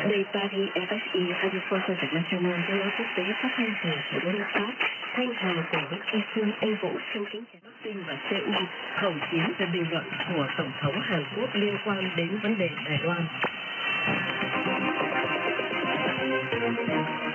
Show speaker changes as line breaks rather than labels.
Đây Paris RFI Radio France International do quốc tế phát thanh từ thủ đô Pháp. Thanh Hằng cùng với Kim Phương Anh Vũ xin kính chào Bắc Kinh và Seoul khẩu chiến về bình luận của Tổng thống Hàn Quốc liên quan đến vấn đề Đài Loan.